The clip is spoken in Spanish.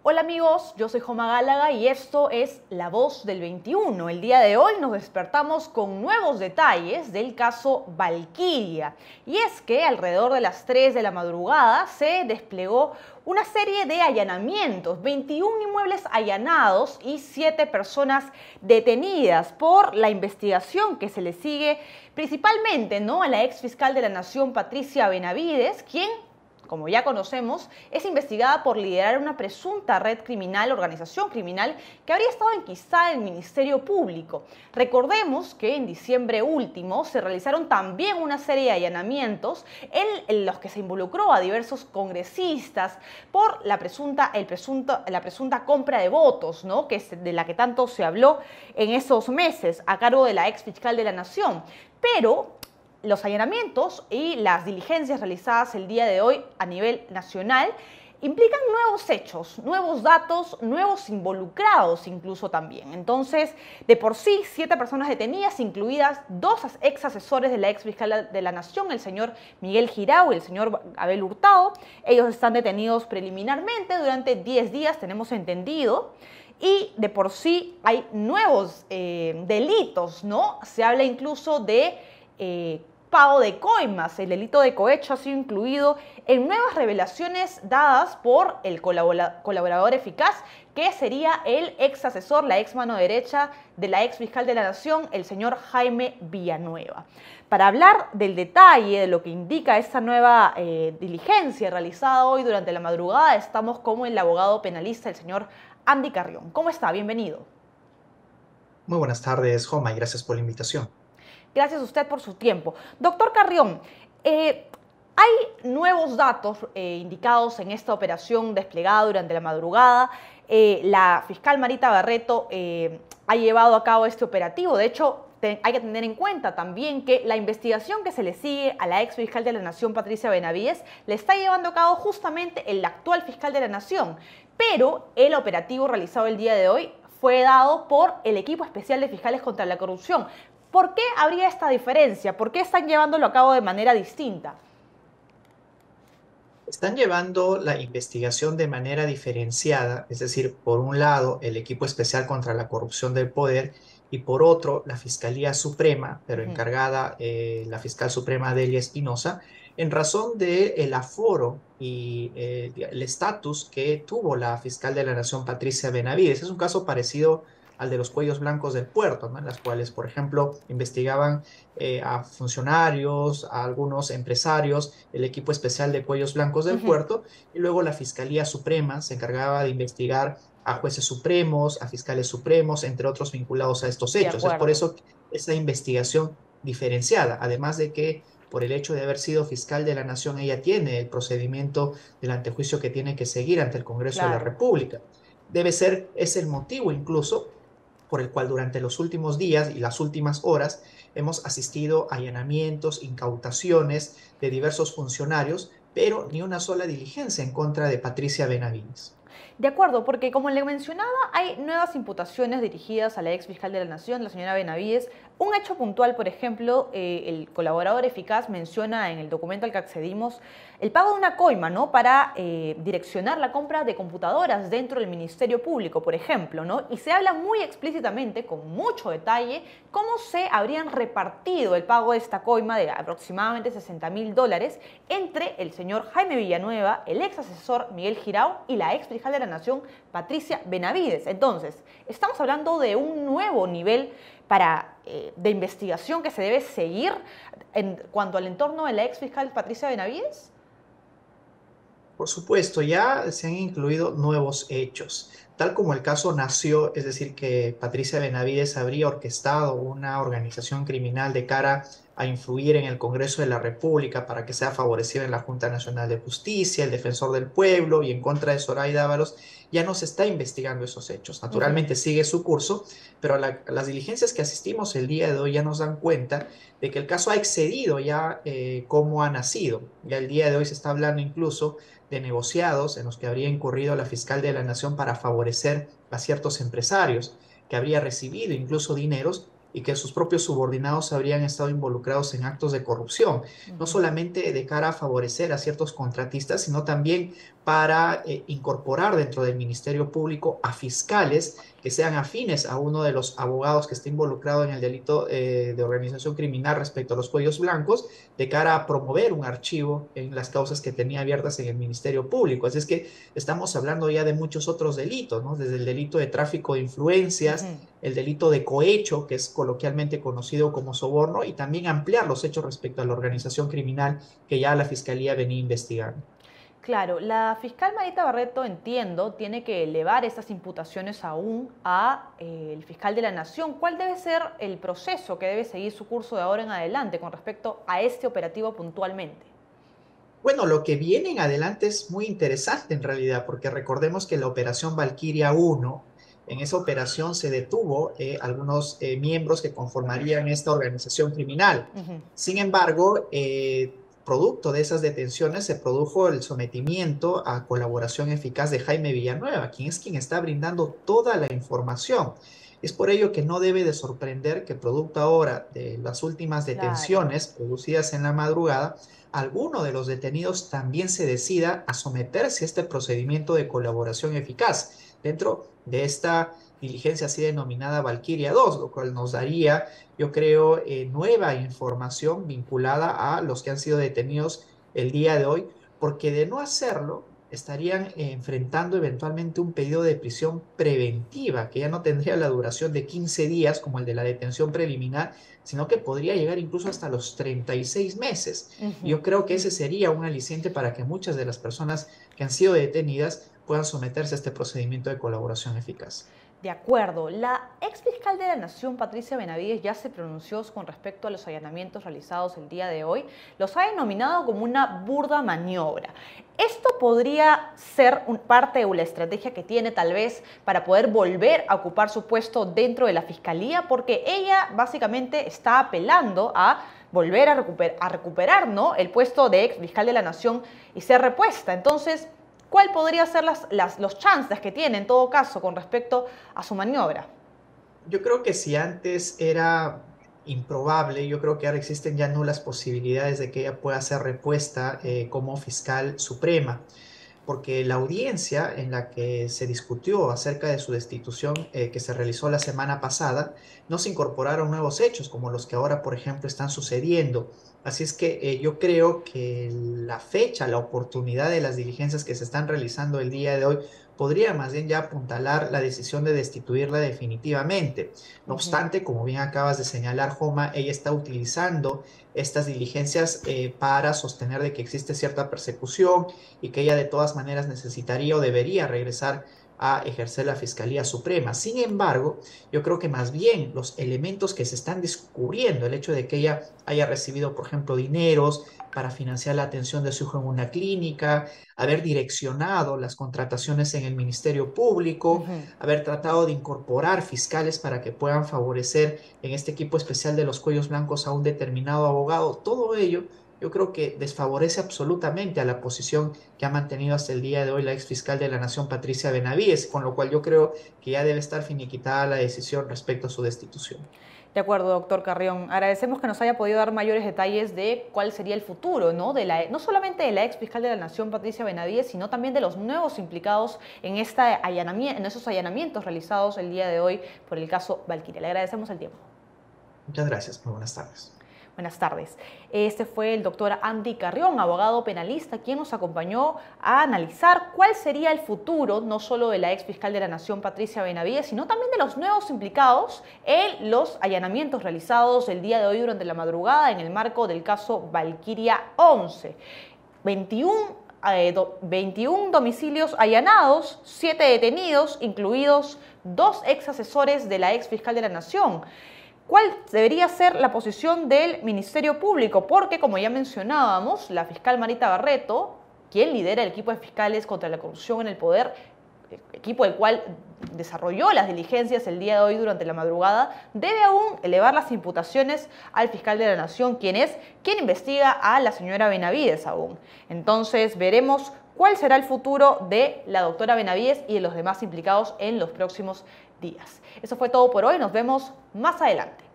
Hola amigos, yo soy Joma Gálaga y esto es La Voz del 21. El día de hoy nos despertamos con nuevos detalles del caso Valkyria. Y es que alrededor de las 3 de la madrugada se desplegó una serie de allanamientos, 21 inmuebles allanados y 7 personas detenidas por la investigación que se le sigue principalmente, a la ex fiscal de la Nación, Patricia Benavides, quien, como ya conocemos, es investigada por liderar una presunta red criminal, organización criminal, que habría estado enquistada en el Ministerio Público. Recordemos que en diciembre último se realizaron también una serie de allanamientos en los que se involucró a diversos congresistas por la presunta compra de votos, que es de la que tanto se habló en esos meses a cargo de la ex fiscal de la Nación. Pero los allanamientos y las diligencias realizadas el día de hoy a nivel nacional implican nuevos hechos, nuevos datos, nuevos involucrados incluso también. Entonces, de por sí, 7 personas detenidas, incluidas 2 ex asesores de la ex fiscal de la Nación, el señor Miguel Girau y el señor Abel Hurtado. Ellos están detenidos preliminarmente durante 10 días, tenemos entendido. Y de por sí hay nuevos delitos, Se habla incluso de pago de coimas. El delito de cohecho ha sido incluido en nuevas revelaciones dadas por el colaborador eficaz, que sería el ex asesor, la ex mano derecha de la ex fiscal de la Nación, el señor Jaime Villanueva. Para hablar del detalle de lo que indica esta nueva diligencia realizada hoy durante la madrugada, estamos con el abogado penalista, el señor Andy Carrión. ¿Cómo está? Bienvenido. Muy buenas tardes, Joma, y gracias por la invitación. Gracias a usted por su tiempo. Doctor Carrión, hay nuevos datos indicados en esta operación desplegada durante la madrugada. La fiscal Marita Barreto ha llevado a cabo este operativo. De hecho, hay que tener en cuenta también que la investigación que se le sigue a la ex fiscal de la Nación, Patricia Benavides, le está llevando a cabo justamente el actual fiscal de la Nación. Pero el operativo realizado el día de hoy fue dado por el equipo especial de fiscales contra la corrupción. ¿Por qué habría esta diferencia? ¿Por qué están llevándolo a cabo de manera distinta? Están llevando la investigación de manera diferenciada, es decir, por un lado, el equipo especial contra la corrupción del poder y por otro, la Fiscalía Suprema, pero encargada la fiscal suprema Delia Espinosa, en razón del aforo y el estatus que tuvo la fiscal de la Nación, Patricia Benavides. Es un caso parecido al de los cuellos blancos del puerto, ¿no? En las cuales, por ejemplo, investigaban a funcionarios, a algunos empresarios, el equipo especial de cuellos blancos del puerto, y luego la Fiscalía Suprema se encargaba de investigar a jueces supremos, a fiscales supremos, entre otros vinculados a estos De hechos. Es por acuerdo. eso esa investigación diferenciada, además de que por el hecho de haber sido fiscal de la Nación, ella tiene el procedimiento del antejuicio que tiene que seguir ante el Congreso de la Claro. República. Es el motivo incluso por el cual durante los últimos días y las últimas horas hemos asistido a allanamientos, incautaciones de diversos funcionarios, pero ni una sola diligencia en contra de Patricia Benavides. De acuerdo, porque como le mencionaba, hay nuevas imputaciones dirigidas a la ex fiscal de la Nación, la señora Benavides. Un hecho puntual, por ejemplo, el colaborador eficaz menciona en el documento al que accedimos el pago de una coima, para direccionar la compra de computadoras dentro del Ministerio Público, por ejemplo, y se habla muy explícitamente, con mucho detalle, cómo se habrían repartido el pago de esta coima de aproximadamente $60.000 entre el señor Jaime Villanueva, el ex asesor Miguel Girau y la ex fiscal de la Nación, Patricia Benavides. Entonces, estamos hablando de un nuevo nivel de investigación que se debe seguir en cuanto al entorno de la ex fiscal Patricia Benavides. Por supuesto, ya se han incluido nuevos hechos, tal como el caso nació, es decir, que Patricia Benavides habría orquestado una organización criminal de cara a influir en el Congreso de la República para que sea favorecida en la Junta Nacional de Justicia, el Defensor del Pueblo y en contra de Zoraida Ábalos. Ya no se está investigando esos hechos. Naturalmente sigue su curso, pero las diligencias que asistimos el día de hoy ya nos dan cuenta de que el caso ha excedido ya cómo ha nacido. Ya el día de hoy se está hablando incluso de negociados en los que habría incurrido la fiscal de la Nación para favorecer a ciertos empresarios, que habría recibido incluso dineros y que sus propios subordinados habrían estado involucrados en actos de corrupción, no solamente de cara a favorecer a ciertos contratistas, sino también para incorporar dentro del Ministerio Público a fiscales que sean afines a uno de los abogados que esté involucrado en el delito de organización criminal respecto a los cuellos blancos, de cara a promover un archivo en las causas que tenía abiertas en el Ministerio Público. Así es que estamos hablando ya de muchos otros delitos, ¿no? Desde el delito de tráfico de influencias, el delito de cohecho, que es coloquialmente conocido como soborno, y también ampliar los hechos respecto a la organización criminal que ya la Fiscalía venía investigando. Claro, la fiscal Marita Barreto, entiendo, tiene que elevar estas imputaciones aún a el fiscal de la Nación. ¿Cuál debe ser el proceso que debe seguir su curso de ahora en adelante con respecto a este operativo puntualmente? Bueno, lo que viene en adelante es muy interesante en realidad, porque recordemos que la operación Valquiria 1, en esa operación se detuvo algunos miembros que conformarían esta organización criminal. Ujú. Sin embargo, producto de esas detenciones se produjo el sometimiento a colaboración eficaz de Jaime Villanueva, quien está brindando toda la información. Es por ello que no debe de sorprender que producto ahora de las últimas Claro. detenciones producidas en la madrugada, alguno de los detenidos también se decida a someterse a este procedimiento de colaboración eficaz dentro de esta diligencia así denominada Valquiria 2, lo cual nos daría, yo creo, nueva información vinculada a los que han sido detenidos el día de hoy, porque de no hacerlo, estarían enfrentando eventualmente un pedido de prisión preventiva, que ya no tendría la duración de 15 días como el de la detención preliminar, sino que podría llegar incluso hasta los 36 meses. Y Ujú. yo creo que ese sería un aliciente para que muchas de las personas que han sido detenidas puedan someterse a este procedimiento de colaboración eficaz. De acuerdo. La ex fiscal de la Nación, Patricia Benavides, ya se pronunció con respecto a los allanamientos realizados el día de hoy. Los ha denominado como una burda maniobra. ¿Esto podría ser parte de la estrategia que tiene tal vez para poder volver a ocupar su puesto dentro de la Fiscalía? Porque ella básicamente está apelando a volver a recuperar, ¿no?, el puesto de ex fiscal de la Nación y ser repuesta. Entonces, ¿cuál podría ser los chances que tiene en todo caso con respecto a su maniobra? Yo creo que si antes era improbable, yo creo que ahora existen ya nulas posibilidades de que ella pueda ser repuesta como fiscal suprema, porque la audiencia en la que se discutió acerca de su destitución que se realizó la semana pasada, no se incorporaron nuevos hechos como los que ahora, por ejemplo, están sucediendo. Así es que yo creo que la fecha, la oportunidad de las diligencias que se están realizando el día de hoy podría más bien ya apuntalar la decisión de destituirla definitivamente. No Ujú. obstante, como bien acabas de señalar, Joma, ella está utilizando estas diligencias para sostener de que existe cierta persecución y que ella de todas maneras necesitaría o debería regresar a ejercer la Fiscalía Suprema. Sin embargo, yo creo que más bien los elementos que se están descubriendo, el hecho de que ella haya recibido, por ejemplo, dineros para financiar la atención de su hijo en una clínica, haber direccionado las contrataciones en el Ministerio Público, Ujú. haber tratado de incorporar fiscales para que puedan favorecer en este equipo especial de los cuellos blancos a un determinado abogado, todo ello yo creo que desfavorece absolutamente a la posición que ha mantenido hasta el día de hoy la ex fiscal de la Nación, Patricia Benavides, con lo cual yo creo que ya debe estar finiquitada la decisión respecto a su destitución. De acuerdo, doctor Carrión. Agradecemos que nos haya podido dar mayores detalles de cuál sería el futuro, ¿no?, no solamente de la ex fiscal de la Nación, Patricia Benavides, sino también de los nuevos implicados en, en esos allanamientos realizados el día de hoy por el caso Valquiria. Le agradecemos el tiempo. Muchas gracias, muy buenas tardes. Buenas tardes. Este fue el doctor Andy Carrión, abogado penalista, quien nos acompañó a analizar cuál sería el futuro, no solo de la ex fiscal de la Nación, Patricia Benavides, sino también de los nuevos implicados en los allanamientos realizados el día de hoy durante la madrugada en el marco del caso Valquiria 11. 21 domicilios allanados, 7 detenidos, incluidos 2 ex asesores de la ex fiscal de la Nación. ¿Cuál debería ser la posición del Ministerio Público? Porque, como ya mencionábamos, la fiscal Marita Barreto, quien lidera el equipo de fiscales contra la corrupción en el poder, equipo el cual desarrolló las diligencias el día de hoy durante la madrugada, debe aún elevar las imputaciones al fiscal de la Nación, quien investiga a la señora Benavides aún. Entonces veremos cuál será el futuro de la doctora Benavides y de los demás implicados en los próximos días. Eso fue todo por hoy, nos vemos más adelante.